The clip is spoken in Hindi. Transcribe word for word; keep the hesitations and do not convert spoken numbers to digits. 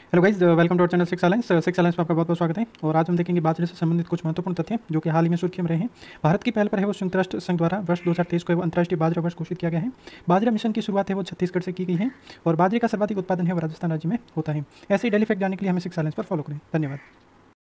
Hello guys, welcome to our channel six alliance. Six alliance में आपका बहुत बहुत स्वागत है। और आज हम देखेंगे बाजरे से संबंधित कुछ महत्वपूर्ण तथ्य जो कि हाल ही में सुर्खियों में रहे हैं। भारत की पहल पर है वो संयुक्त राष्ट्र संघ द्वारा वर्ष दो हज़ार तेईस को अंतर्राष्ट्रीय बाजरा वर्ष घोषित किया गया है। बाजरा मिशन की शुरुआत है वो छत्तीसगढ़ से की गई है और बाजरे का सर्वाधिक उत्पादन है वो राजस्थान राज्य में होता है। ऐसे ही डेली फैक्ट जानने के लिए हमें सिक्स अलायंस पर फॉलो करें। धन्यवाद।